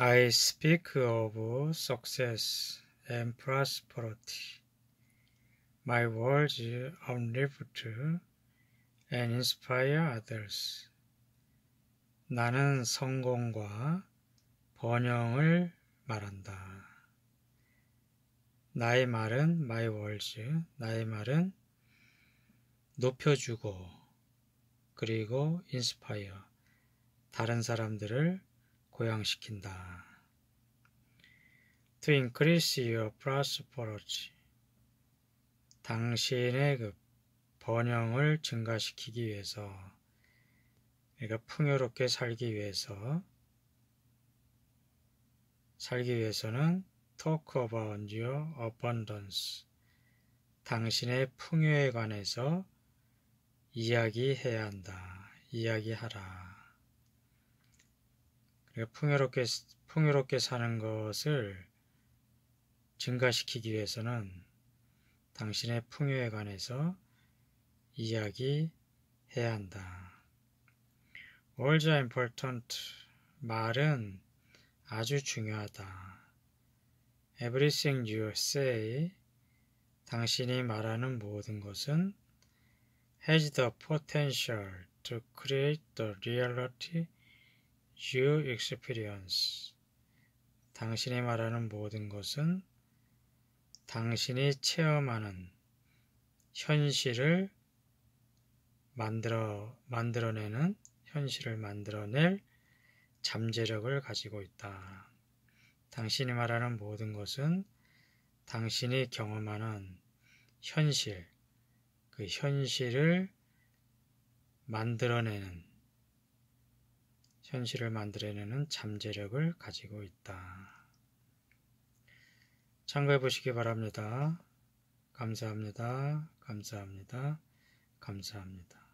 I speak of success and prosperity. My words uplift and inspire others. 나는 성공과 번영을 말한다. 나의 말은 my words, 나의 말은 높여주고 그리고 inspire, 다른 사람들을 고양시킨다. To increase your prosperity, 당신의 그 번영을 증가시키기 위해서, 그러니까 풍요롭게 살기 위해서는 talk about your abundance, 당신의 풍요에 관해서 이야기해야 한다. 이야기하라. 풍요롭게 사는 것을 증가시키기 위해서는 당신의 풍요에 관해서 이야기해야 한다. Words are important. 말은 아주 중요하다. Everything you say, 당신이 말하는 모든 것은 has the potential to create the reality you experience. 당신이 말하는 모든 것은 당신이 체험하는 현실을 만들어낼 잠재력을 가지고 있다. 당신이 말하는 모든 것은 당신이 경험하는 현실, 그 현실을 만들어내는 잠재력을 가지고 있다. 참고해 보시기 바랍니다. 감사합니다. 감사합니다. 감사합니다.